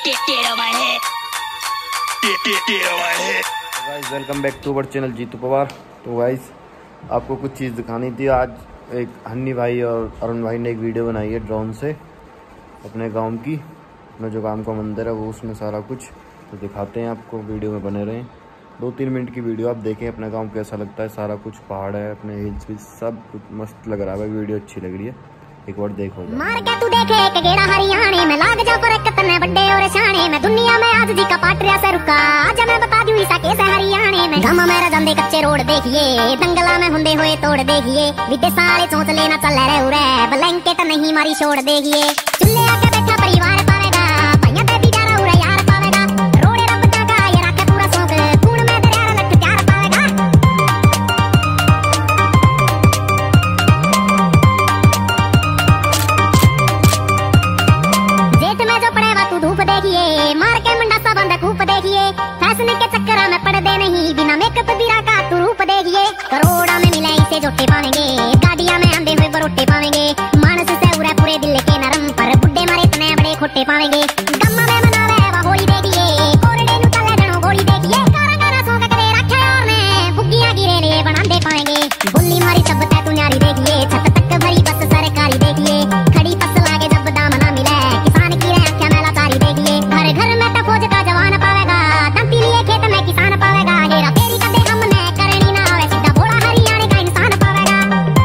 Guys welcome back to our channel Jeetu Pawar. तो guys आपको कुछ चीज़ दिखानी थी। आज एक हन्नी भाई और अरुण भाई ने एक वीडियो बनाई है ड्रोन से अपने गांव की, अपना जो गांव का मंदिर है वो, उसमें सारा कुछ तो दिखाते हैं आपको। वीडियो में बने रहें, 2-3 मिनट की वीडियो आप देखें, अपना गांव कैसा लगता है। सारा कुछ पहाड़ है, अपने हिल्स भी सब कुछ मस्त लग रहा है। वीडियो अच्छी लग रही है, एक बार देखो। मार के तू देखे एक गेड़ा हरियाणे में लाग जा पर कतने बड़े और शाने में दुनिया में आज जी का पाटरिया से रुका। आज मैं बता दूं ईसा कैसे हरियाणे में गामा मेरा जंदे कच्चे रोड देखिए, दंगला में हुंदे हुए तोड़ देखिए, विदेश साले चोंच लेना चल रहे उरे ब्लैंकेट नहीं मारी छोड़ देखिए। चुल्ले आके बैठा परिवार पावेगा, भैया बेटी जा रहा उरे यार पावेगा, रोड़े रब जागा ये राखे पूरा शौक, कूण में दरिया लट प्यार पावेगा। धूप देखिए, मार के मुंडा सा बंदा कूप देखिए, फैशन के चक्कर में पड़ दे नहीं, बिना मेकअप बिरा का तू रूप देखिए। करोड़ा में मिले इसे जोटे पावेंगे, गाड़ियां में आंधे हुए बरोटे पावेंगे, मानस से उड़े पूरे दिल के नरम, पर बुड्ढे मारे इतने बड़े खोटे पावेंगे। गम्मा में मनावे वह होली देखिए, कोरडे नु चले जनो गोली देखिए, कारा कारा सो के करे रखे और में बुग्गियां गिरे ले बनांदे पावेंगे। बुल्ली मारी सब ते तू न्यारी देखिए, छत तक भरी बस सरकारी देखिए, खड़ी फस लागे जब दाम ना मिले, किसान की आंखें में लाचारी देखिए। घर घर में तो फौज का जवान पावेगा, दंती लिए खेत में किसान पावेगा, हेरा फेरी कदे हमने करनी ना आवे, सीधा भोला हरियाणे का इंसान पावेगा।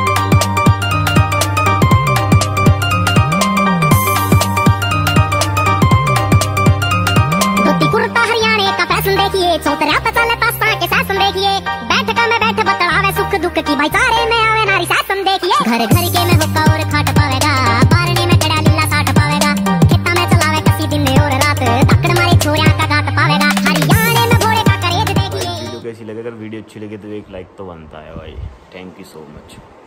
धोती कुर्ता हरियाणे का फैशन देखिए, चौतरा पे चले पासा के शासन देखिए, बैठक में बैठ बतलावे सुख दुख की, भाईचारे में आवे नारी शासन देखिए। घर घर के में हुक्का और खाट पावेगा, बारने में कड़ा लीला साठ पावेगा, खेता में चलावे कसी दिन और रात, तकड़ मारे छोरिया का गात पावेगा, हरियाणे में घोड़े का करेज देखिए। वीडियो कैसी लगे? अगर वीडियो अच्छी लगे तो एक लाइक तो बनता है भाई। Thank you so much.